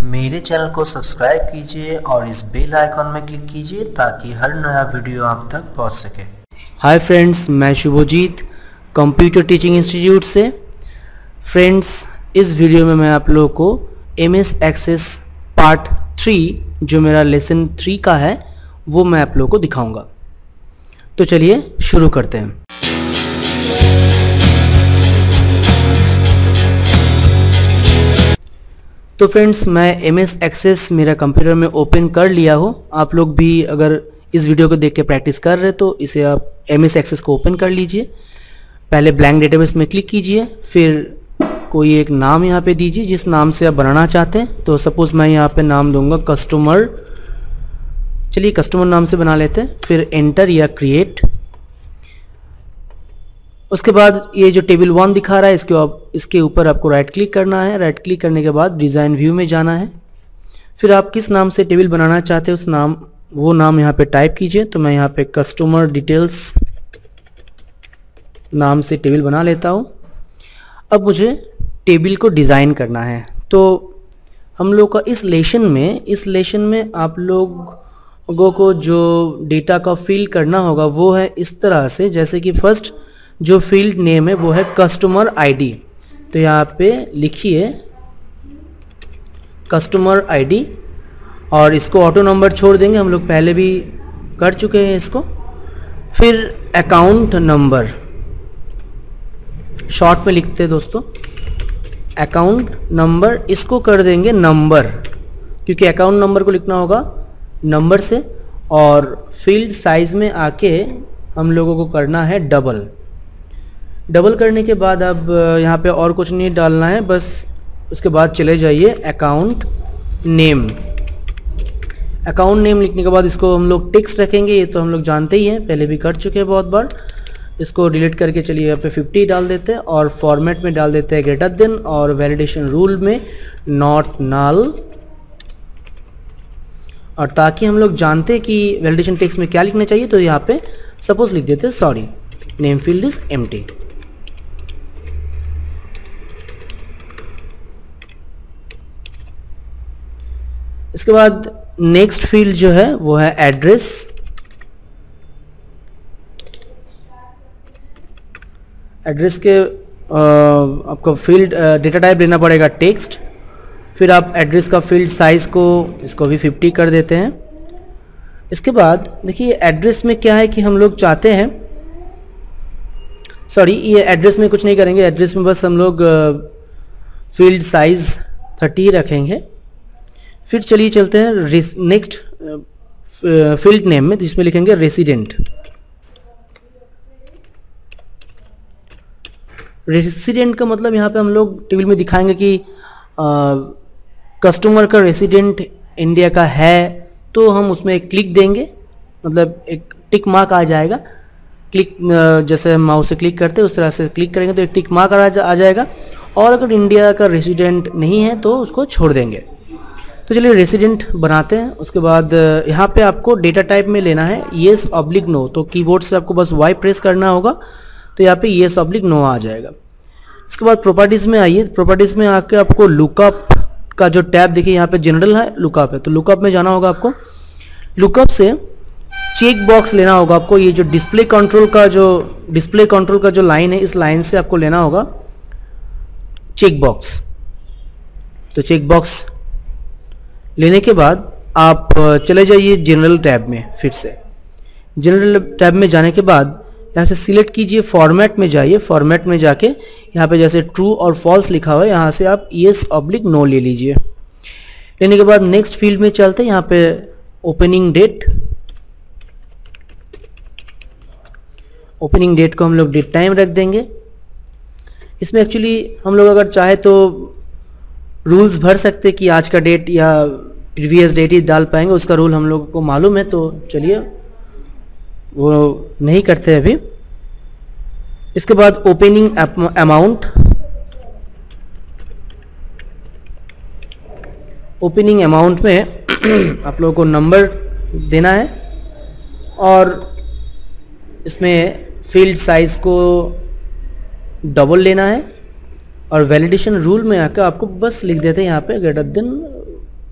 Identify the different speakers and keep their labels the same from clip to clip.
Speaker 1: मेरे चैनल को सब्सक्राइब कीजिए और इस बेल आइकॉन में क्लिक कीजिए ताकि हर नया वीडियो आप तक पहुंच सके।
Speaker 2: हाय फ्रेंड्स, मैं शुभजीत कंप्यूटर टीचिंग इंस्टीट्यूट से। फ्रेंड्स, इस वीडियो में मैं आप लोगों को MS एक्सेस पार्ट 3 जो मेरा लेसन 3 का है वो मैं आप लोगों को दिखाऊंगा। तो चलिए शुरू करते हैं। तो फ्रेंड्स, मैं MS एक्सेस मेरा कंप्यूटर में ओपन कर लिया हो। आप लोग भी अगर इस वीडियो को देख के प्रैक्टिस कर रहे तो इसे आप MS एक्सेस को ओपन कर लीजिए। पहले ब्लैंक डेटाबेस में क्लिक कीजिए, फिर कोई एक नाम यहाँ पे दीजिए जिस नाम से आप बनाना चाहते हैं। तो सपोज़ मैं यहाँ पे नाम दूंगा कस्टमर। चलिए कस्टमर नाम से बना लेते हैं, फिर एंटर या क्रिएट। उसके बाद ये जो टेबल 1 दिखा रहा है इसके ऊपर आपको राइट क्लिक करना है। राइट क्लिक करने के बाद डिज़ाइन व्यू में जाना है। फिर आप किस नाम से टेबल बनाना चाहते हैं वो नाम यहाँ पे टाइप कीजिए। तो मैं यहाँ पे कस्टमर डिटेल्स नाम से टेबल बना लेता हूँ। अब मुझे टेबल को डिज़ाइन करना है। तो हम लोग का इस लेशन में आप लोगों को जो डेटा का फिल करना होगा वो है इस तरह से, जैसे कि फर्स्ट जो फील्ड नेम है वो है कस्टमर आईडी। तो यहाँ पे लिखिए कस्टमर आईडी और इसको ऑटो नंबर छोड़ देंगे, हम लोग पहले भी कर चुके हैं इसको। फिर अकाउंट नंबर शॉर्ट में लिखते हैं दोस्तों, अकाउंट नंबर इसको कर देंगे नंबर, क्योंकि अकाउंट नंबर को लिखना होगा नंबर से। और फील्ड साइज में आके हम लोगों को करना है डबल करने के बाद अब यहाँ पे और कुछ नहीं डालना है, बस उसके बाद चले जाइए अकाउंट नेम। अकाउंट नेम लिखने के बाद इसको हम लोग टेक्स्ट रखेंगे, ये तो हम लोग जानते ही हैं, पहले भी कर चुके हैं बहुत बार। इसको डिलीट करके चलिए यहाँ पे 50 डाल देते हैं और फॉर्मेट में डाल देते हैं ग्रेटर देन, और वैलिडेशन रूल में नॉट नल। और ताकि हम लोग जानते कि वैलिडेशन टेक्स्ट में क्या लिखना चाहिए तो यहाँ पे सपोज लिख देते हैं sorry name field is empty. इसके बाद नेक्स्ट फील्ड जो है वो है एड्रेस। एड्रेस के आपको फील्ड डेटा टाइप लेना पड़ेगा टेक्स्ट। फिर आप एड्रेस का फील्ड साइज को इसको भी 50 कर देते हैं। इसके बाद देखिए एड्रेस में क्या है कि हम लोग चाहते हैं, सॉरी ये एड्रेस में कुछ नहीं करेंगे, एड्रेस में बस हम लोग फील्ड साइज 30 रखेंगे। फिर चलिए चलते हैं नेक्स्ट फील्ड नेम में, जिसमें लिखेंगे रेसिडेंट। रेसिडेंट का मतलब यहाँ पे हम लोग टेबल में दिखाएंगे कि कस्टमर का रेसिडेंट इंडिया का है, तो हम उसमें एक क्लिक देंगे, मतलब एक टिक मार्क आ जाएगा। क्लिक जैसे हम माउस से क्लिक करते हैं उस तरह से क्लिक करेंगे तो एक टिक मार्क आ जाएगा। और अगर इंडिया का रेसिडेंट नहीं है तो उसको छोड़ देंगे। तो चलिए रेसिडेंट बनाते हैं। उसके बाद यहाँ पे आपको डेटा टाइप में लेना है येस ऑब्लिक नो। तो कीबोर्ड से आपको बस Y प्रेस करना होगा तो यहाँ पे येस ऑब्लिक नो आ जाएगा। इसके बाद प्रॉपर्टीज़ में आइए। प्रॉपर्टीज़ में आके आपको लुकअप का जो टैब देखिए यहाँ पे जनरल है, लुकअप है, तो लुकअप में जाना होगा आपको। लुकअप से चेक बॉक्स लेना होगा आपको। ये जो डिस्प्ले कंट्रोल का जो लाइन है, इस लाइन से आपको लेना होगा चेक बॉक्स। तो चेक बॉक्स लेने के बाद आप चले जाइए जनरल टैब में। फिर से जनरल टैब में जाने के बाद यहाँ से सिलेक्ट कीजिए, फॉर्मेट में जाइए। फॉर्मेट में जाके यहाँ पे जैसे ट्रू और फॉल्स लिखा हुआ है यहाँ से आप येस ऑब्लिक नो ले लीजिए। लेने के बाद नेक्स्ट फील्ड में चलते हैं। यहाँ पे ओपनिंग डेट को हम लोग डेट टाइम रख देंगे। इसमें एक्चुअली हम लोग अगर चाहे तो रूल्स भर सकते कि आज का डेट या प्रीवियस डेट ही डाल पाएंगे, उसका रूल हम लोगों को मालूम है, तो चलिए वो नहीं करते अभी। इसके बाद ओपनिंग अमाउंट। ओपनिंग अमाउंट में आप लोगों को नंबर देना है और इसमें फील्ड साइज को डबल लेना है और वैलिडेशन रूल में आकर आपको बस लिख देते हैं यहाँ पे ग्रेटर देन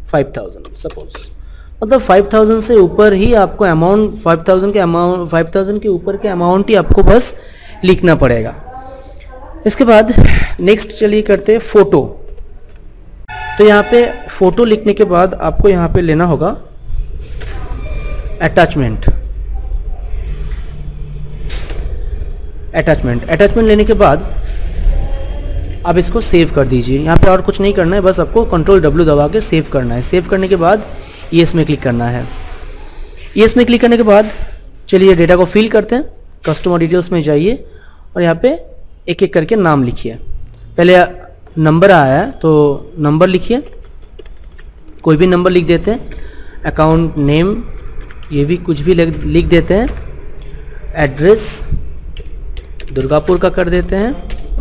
Speaker 2: 5000 सपोज, मतलब 5000 से ऊपर ही आपको अमाउंट 5000 के ऊपर के अमाउंट ही आपको बस लिखना पड़ेगा। इसके बाद नेक्स्ट चलिए करते हैं फ़ोटो। तो यहाँ पे फ़ोटो लिखने के बाद आपको यहाँ पे लेना होगा अटैचमेंट लेने के बाद आप इसको सेव कर दीजिए। यहाँ पे और कुछ नहीं करना है, बस आपको Ctrl W दबा के सेव करना है। सेव करने के बाद येस में क्लिक करना है। येस में क्लिक करने के बाद चलिए डेटा को फिल करते हैं। कस्टमर डिटेल्स में जाइए और यहाँ पे एक एक करके नाम लिखिए। पहले नंबर आया है तो नंबर लिखिए, कोई भी नंबर लिख देते हैं। अकाउंट नेम ये भी कुछ भी लिख देते हैं। एड्रेस दुर्गापुर का कर देते हैं।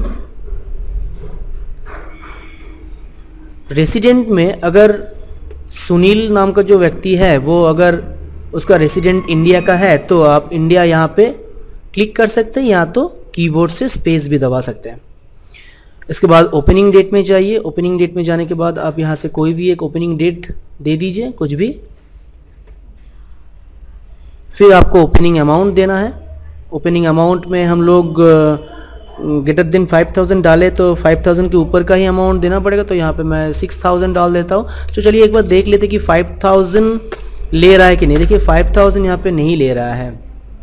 Speaker 2: रेसिडेंट में अगर सुनील नाम का जो व्यक्ति है वो अगर उसका रेसिडेंट इंडिया का है तो आप इंडिया यहाँ पे क्लिक कर सकते हैं, या तो कीबोर्ड से स्पेस भी दबा सकते हैं। इसके बाद ओपनिंग डेट में जाइए। ओपनिंग डेट में जाने के बाद आप यहाँ से कोई भी एक ओपनिंग डेट दे दीजिए, कुछ भी। फिर आपको ओपनिंग अमाउंट देना है। ओपनिंग अमाउंट में हम लोग ग्रेटर देन 5000 डाले तो 5000 के ऊपर का ही अमाउंट देना पड़ेगा, तो यहाँ पे मैं 6000 डाल देता हूँ। तो चलिए एक बार देख लेते कि 5000 ले रहा है कि नहीं। देखिए 5000 यहाँ पे नहीं ले रहा है,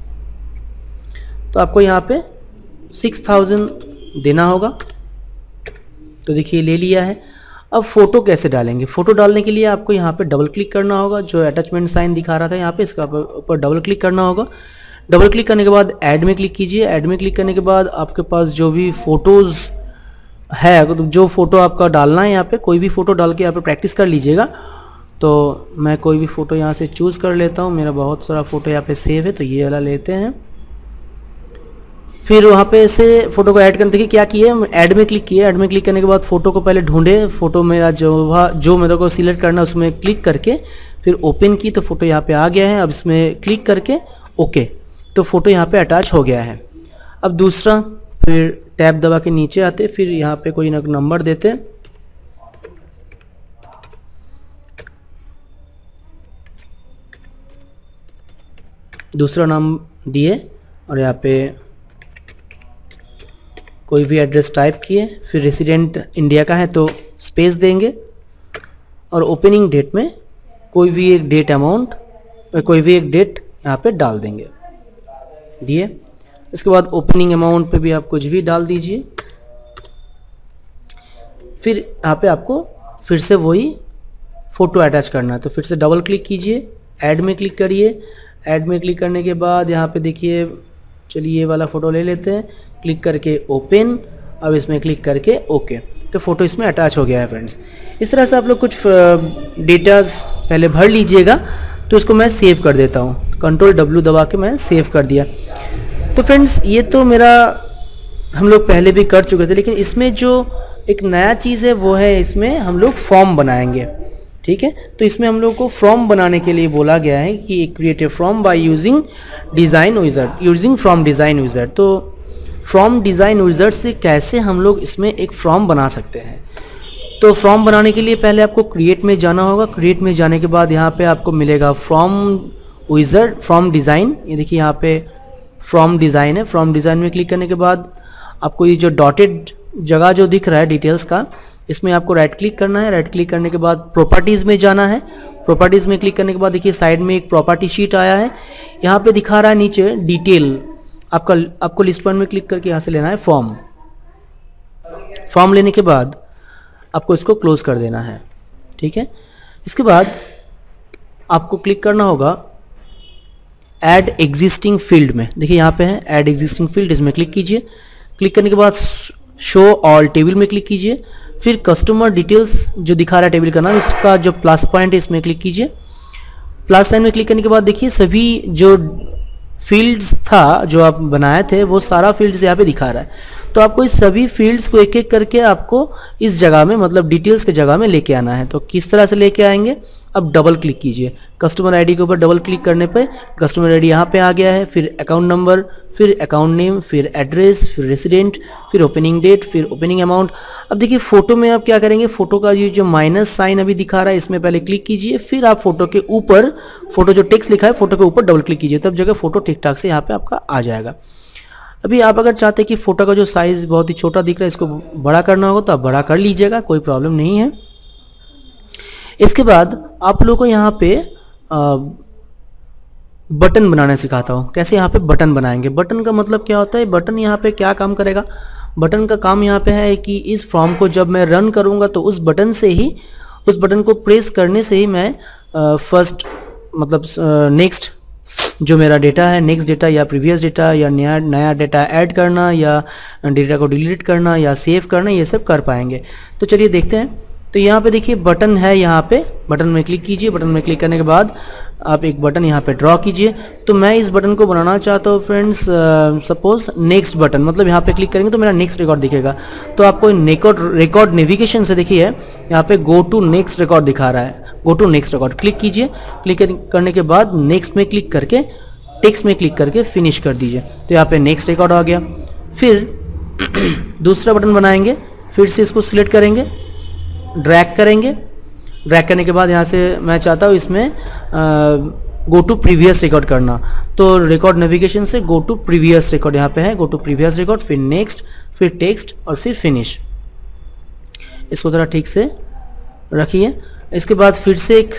Speaker 2: तो आपको यहाँ पे 6000 देना होगा। तो देखिए ले लिया है। अब फ़ोटो कैसे डालेंगे? फ़ोटो डालने के लिए आपको यहाँ पे डबल क्लिक करना होगा। जो अटैचमेंट साइन दिखा रहा था यहाँ पे, इसका ऊपर डबल क्लिक करना होगा। डबल क्लिक करने के बाद ऐड में क्लिक कीजिए। ऐड में क्लिक करने के बाद आपके पास जो भी फ़ोटोज़ है, जो फ़ोटो आपका डालना है यहाँ पे, कोई भी फ़ोटो डाल के यहाँ पे प्रैक्टिस कर लीजिएगा। तो मैं कोई भी फ़ोटो यहाँ से चूज़ कर लेता हूँ। मेरा बहुत सारा फ़ोटो यहाँ पे सेव है, तो ये वाला लेते हैं। फिर वहाँ पे से फ़ोटो को ऐड करने देखिए क्या किए, ऐड में क्लिक किए। ऐड में क्लिक करने के बाद फ़ोटो को पहले ढूंढे। फ़ोटो मेरा जो मेरे को सिलेक्ट करना है उसमें क्लिक करके फिर ओपन की, तो फ़ोटो यहाँ पे आ गया है। अब इसमें क्लिक करके ओके, तो फ़ोटो यहाँ पे अटैच हो गया है। अब दूसरा, फिर टैब दबा के नीचे आते, फिर यहाँ पे कोई नंबर देते। दूसरा नाम दिए और यहाँ पे कोई भी एड्रेस टाइप किए। फिर रेसिडेंट इंडिया का है तो स्पेस देंगे और ओपनिंग डेट में कोई भी एक डेट अमाउंट, कोई भी एक डेट यहाँ पे डाल देंगे, दिए। इसके बाद ओपनिंग अमाउंट पे भी आप कुछ भी डाल दीजिए। फिर यहाँ पे आपको फिर से वही फ़ोटो अटैच करना है, तो फिर से डबल क्लिक कीजिए। ऐड में क्लिक करिए। ऐड में क्लिक करने के बाद यहाँ पे देखिए, चलिए ये वाला फ़ोटो ले लेते हैं। क्लिक करके ओपन, अब इसमें क्लिक करके ओके, तो फ़ोटो इसमें अटैच हो गया है फ्रेंड्स। इस तरह से आप लोग कुछ डेटाज पहले भर लीजिएगा। तो इसको मैं सेव कर देता हूँ। Ctrl W दबा के मैं सेव कर दिया। तो फ्रेंड्स ये तो मेरा हम लोग पहले भी कर चुके थे, लेकिन इसमें जो एक नया चीज़ है वो है, इसमें हम लोग फॉर्म बनाएंगे। ठीक है, तो इसमें हम लोग को फॉर्म बनाने के लिए बोला गया है कि create a form by using design wizard, using from design wizard. तो फ्रॉम डिज़ाइन विज़ार्ड से कैसे हम लोग इसमें एक फॉर्म बना सकते हैं? तो फॉर्म बनाने के लिए पहले आपको क्रिएट में जाना होगा। क्रिएट में जाने के बाद यहाँ पे आपको मिलेगा फ्रॉम विज़ार्ड, फ्रॉम डिज़ाइन। ये देखिए यहाँ पे फ्रॉम डिज़ाइन है। फ्रॉम डिज़ाइन में क्लिक करने के बाद आपको ये जो डॉटेड जगह जो दिख रहा है डिटेल्स का, इसमें आपको राइट क्लिक करना है। राइट क्लिक करने के बाद प्रॉपर्टीज़ में जाना है। प्रॉपर्टीज़ में क्लिक करने के बाद देखिए साइड में एक प्रॉपर्टी शीट आया है। यहाँ पे दिखा रहा है नीचे डिटेल। आपको लिस्ट वन में क्लिक करके यहाँ से लेना है फॉर्म। फॉर्म लेने के बाद आपको इसको क्लोज कर देना है। ठीक है, इसके बाद आपको क्लिक करना होगा ऐड एग्जिस्टिंग फील्ड में। देखिए यहाँ पे है ऐड एग्जिस्टिंग फील्ड, इसमें क्लिक कीजिए। क्लिक करने के बाद शो ऑल टेबल में क्लिक कीजिए। फिर कस्टमर डिटेल्स जो दिखा रहा है टेबल का नाम, इसका जो प्लस पॉइंट है इसमें क्लिक कीजिए। प्लस साइन में क्लिक करने के बाद देखिए सभी जो फील्ड्स था जो आप बनाए थे वो सारा फील्ड्स यहाँ पे दिखा रहा है। तो आपको इस सभी फील्ड्स को एक एक करके आपको इस जगह में मतलब डिटेल्स के जगह में लेके आना है। तो किस तरह से लेके आएंगे, अब डबल क्लिक कीजिए, कस्टमर आईडी के ऊपर डबल क्लिक करने पे कस्टमर आईडी यहाँ पे आ गया है, फिर अकाउंट नंबर, फिर अकाउंट नेम, फिर एड्रेस, फिर रेसिडेंट, फिर ओपनिंग डेट, फिर ओपनिंग अमाउंट। अब देखिए फोटो में आप क्या करेंगे, फोटो का ये जो माइनस साइन अभी दिखा रहा है इसमें पहले क्लिक कीजिए, फिर आप फोटो के ऊपर, फोटो जो टेक्स्ट लिखा है फोटो के ऊपर डबल क्लिक कीजिए, तब जगह फोटो ठीक ठाक से यहाँ पे आपका आ जाएगा। अभी आप अगर चाहते हैं कि फोटो का जो साइज बहुत ही छोटा दिख रहा है इसको बड़ा करना होगा तो आप बड़ा कर लीजिएगा, कोई प्रॉब्लम नहीं है। इसके बाद आप लोगों को यहाँ पे बटन बनाना सिखाता हूँ, कैसे यहाँ पे बटन बनाएंगे। बटन का मतलब क्या होता है, बटन यहाँ पे क्या काम करेगा, बटन का काम यहाँ पे है कि इस फॉर्म को जब मैं रन करूँगा तो उस बटन से ही, उस बटन को प्रेस करने से ही मैं फर्स्ट मतलब नेक्स्ट जो मेरा डेटा है, नेक्स्ट डेटा या प्रीवियस डेटा या नया डेटा ऐड करना या डेटा को डिलीट करना या सेव करना, ये सब कर पाएंगे। तो चलिए देखते हैं। तो यहाँ पे देखिए बटन है, यहाँ पे बटन में क्लिक कीजिए, बटन में क्लिक करने के बाद आप एक बटन यहाँ पे ड्रॉ कीजिए। तो मैं इस बटन को बनाना चाहता हूँ फ्रेंड्स, सपोज नेक्स्ट बटन, मतलब यहाँ पे क्लिक करेंगे तो मेरा नेक्स्ट रिकॉर्ड दिखेगा। तो आपको रिकॉर्ड नेविगेशन से देखिए यहाँ पे गो टू नेक्स्ट रिकॉर्ड दिखा रहा है, go to next record click कीजिए। क्लिक करने के बाद नेक्स्ट में क्लिक करके टेक्स्ट में क्लिक करके फिनिश कर दीजिए। तो यहाँ पे नेक्स्ट रिकॉर्ड आ गया। फिर दूसरा बटन बनाएंगे, फिर से इसको सिलेक्ट करेंगे, ड्रैग करेंगे, ड्रैग करने के बाद यहाँ से मैं चाहता हूँ इसमें गो टू प्रीवियस रिकॉर्ड करना। तो रिकॉर्ड नेविगेशन से गो टू प्रीवियस रिकॉर्ड यहाँ पे है, गो टू प्रीवियस रिकॉर्ड, फिर नेक्स्ट, फिर टेक्स्ट और फिर फिनिश। इसको थोड़ा ठीक से रखिए। इसके बाद फिर से एक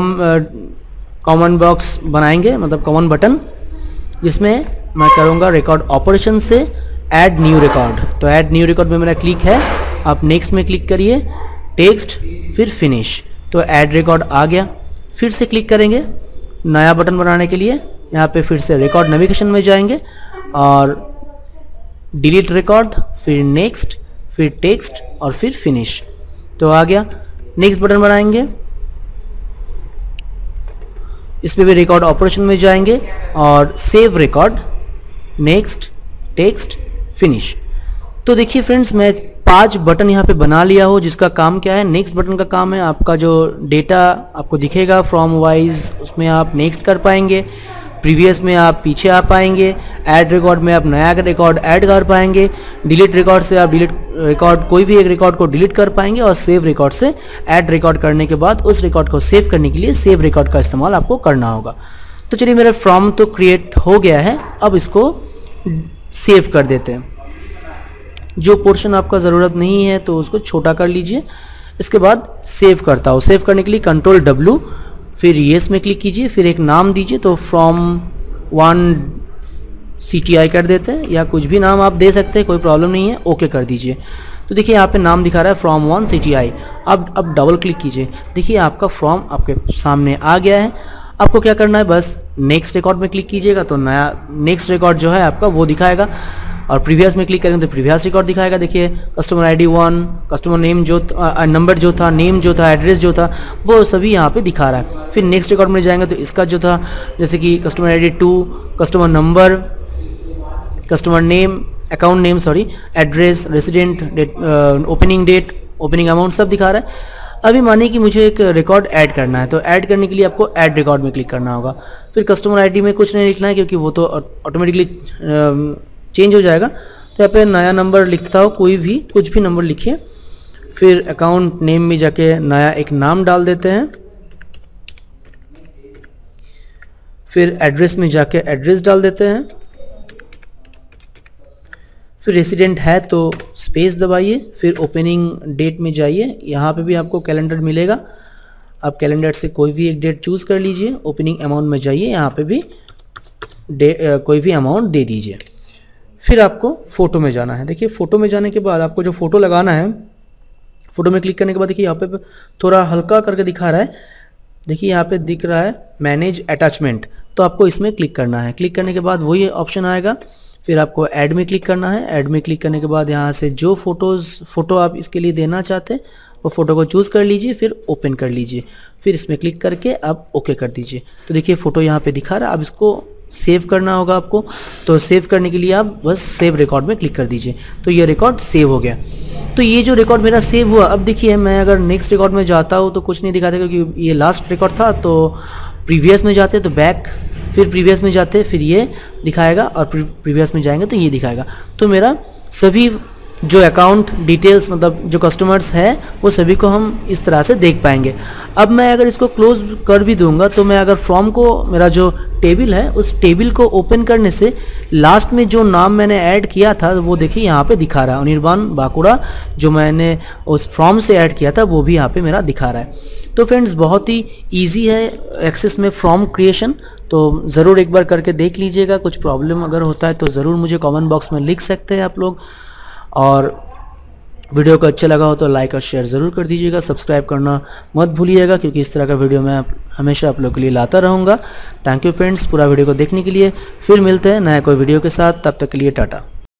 Speaker 2: कॉमन बॉक्स बनाएंगे, मतलब कॉमन बटन, जिसमें मैं करूँगा रिकॉर्ड ऑपरेशन से ऐड न्यू रिकॉर्ड। तो ऐड न्यू रिकॉर्ड में मेरा क्लिक है, आप नेक्स्ट में क्लिक करिए, टेक्स्ट, फिर फिनिश। तो ऐड रिकॉर्ड आ गया। फिर से क्लिक करेंगे नया बटन बनाने के लिए, यहाँ पे फिर से रिकॉर्ड नेविगेशन में जाएंगे और डिलीट रिकॉर्ड, फिर नेक्स्ट, फिर टेक्स्ट और फिर फिनिश। तो आ गया। नेक्स्ट बटन बनाएंगे, इस पे भी रिकॉर्ड ऑपरेशन में जाएंगे और save record, next, text, finish. तो देखिए फ्रेंड्स मैं 5 बटन यहाँ पे बना लिया हो, जिसका काम क्या है, नेक्स्ट बटन का काम है आपका जो डेटा आपको दिखेगा फ्रॉम वाइज, उसमें आप नेक्स्ट कर पाएंगे, प्रीवियस में आप पीछे आ पाएंगे, ऐड रिकॉर्ड में आप नया रिकॉर्ड ऐड कर पाएंगे, डिलीट रिकॉर्ड से आप डिलीट रिकॉर्ड कोई भी एक रिकॉर्ड को डिलीट कर पाएंगे, और सेव रिकॉर्ड से ऐड रिकॉर्ड करने के बाद उस रिकॉर्ड को सेव करने के लिए सेव रिकॉर्ड का इस्तेमाल आपको करना होगा। तो चलिए मेरा फ्रॉम तो क्रिएट हो गया है, अब इसको सेव कर देते हैं। जो पोर्शन आपका ज़रूरत नहीं है तो उसको छोटा कर लीजिए। इसके बाद सेव करता हूँ। सेव करने के लिए कंट्रोल W, फिर येस में क्लिक कीजिए, फिर एक नाम दीजिए। तो फ्रॉम 1 CTI कर देते हैं, या कुछ भी नाम आप दे सकते हैं, कोई प्रॉब्लम नहीं है। ओके कर दीजिए। तो देखिए यहाँ पे नाम दिखा रहा है फ्रॉम 1 CTI। अब डबल क्लिक कीजिए, देखिए आपका फॉर्म आपके सामने आ गया है। आपको क्या करना है, बस नेक्स्ट रिकॉर्ड में क्लिक कीजिएगा तो नया नेक्स्ट रिकॉर्ड जो है आपका वो दिखाएगा, और प्रीवियस में क्लिक करेंगे तो प्रीवियस रिकॉर्ड दिखाएगा। देखिए कस्टमर आईडी 1, कस्टमर नेम जो नंबर जो था, नेम जो था, एड्रेस जो था, वो सभी यहाँ पे दिखा रहा है। फिर नेक्स्ट रिकॉर्ड में जाएंगे तो इसका जो था, जैसे कि customer ID 2, customer number, customer name, account name sorry, address, resident, opening date, opening amount सब दिखा रहा है। अभी मानिए कि मुझे एक रिकॉर्ड ऐड करना है, तो ऐड करने के लिए आपको ऐड रिकॉर्ड में क्लिक करना होगा। फिर कस्टमर आईडी में कुछ नहीं लिखना है क्योंकि वो तो ऑटोमेटिकली चेंज हो जाएगा। तो यहाँ पे नया नंबर लिखता हो, कोई भी कुछ भी नंबर लिखिए। फिर अकाउंट नेम में जाके नया एक नाम डाल देते हैं। फिर एड्रेस में जाके एड्रेस डाल देते हैं। फिर रेसिडेंट है तो स्पेस दबाइए। फिर ओपनिंग डेट में जाइए, यहाँ पे भी आपको कैलेंडर मिलेगा, आप कैलेंडर से कोई भी एक डेट चूज़ कर लीजिए। ओपनिंग अमाउंट में जाइए, यहाँ पे भी कोई भी अमाउंट दे दीजिए। फिर आपको फ़ोटो में जाना है। देखिए फ़ोटो में जाने के बाद आपको जो फ़ोटो लगाना है, फ़ोटो में क्लिक करने के बाद देखिए यहाँ पे थोड़ा हल्का करके दिखा रहा है। देखिए यहाँ पे दिख रहा है मैनेज अटैचमेंट, तो आपको इसमें क्लिक करना है। क्लिक करने के बाद वही ऑप्शन आएगा। फिर आपको ऐड में क्लिक करना है। ऐड में क्लिक करने के बाद यहाँ से जो फ़ोटो आप इसके लिए देना चाहते हैं वो फ़ोटो को चूज़ कर लीजिए, फिर ओपन कर लीजिए। फिर इसमें क्लिक करके आप ओके कर दीजिए। तो देखिए फ़ोटो यहाँ पे दिखा रहा है। अब इसको सेव करना होगा आपको। तो सेव करने के लिए आप बस सेव रिकॉर्ड में क्लिक कर दीजिए। तो ये रिकॉर्ड सेव हो गया। तो ये जो रिकॉर्ड मेरा सेव हुआ, अब देखिए मैं अगर नेक्स्ट रिकॉर्ड में जाता हूँ तो कुछ नहीं दिखाता, क्योंकि ये लास्ट रिकॉर्ड था। तो प्रीवियस में जाते तो बैक, फिर प्रीवियस में जाते फिर ये दिखाएगा, और प्रीवियस में जाएंगे तो ये दिखाएगा। तो मेरा सभी जो अकाउंट डिटेल्स, मतलब जो कस्टमर्स हैं, वो सभी को हम इस तरह से देख पाएंगे। अब मैं अगर इसको क्लोज कर भी दूंगा, तो मैं अगर फॉर्म को, मेरा जो टेबल है उस टेबल को ओपन करने से लास्ट में जो नाम मैंने ऐड किया था वो देखिए यहाँ पे दिखा रहा है, अनिर्बान बाकुड़ा, जो मैंने उस फॉर्म से ऐड किया था वो भी यहाँ पे मेरा दिखा रहा है। तो फ्रेंड्स बहुत ही ईजी है एक्सेस में फॉर्म क्रिएशन, तो ज़रूर एक बार करके देख लीजिएगा। कुछ प्रॉब्लम अगर होता है तो ज़रूर मुझे कमेंट बॉक्स में लिख सकते हैं आप लोग। और वीडियो को अच्छा लगा हो तो लाइक और शेयर ज़रूर कर दीजिएगा। सब्सक्राइब करना मत भूलिएगा, क्योंकि इस तरह का वीडियो मैं हमेशा आप लोगों के लिए लाता रहूँगा। थैंक यू फ्रेंड्स पूरा वीडियो को देखने के लिए। फिर मिलते हैं नया कोई वीडियो के साथ, तब तक के लिए टाटा।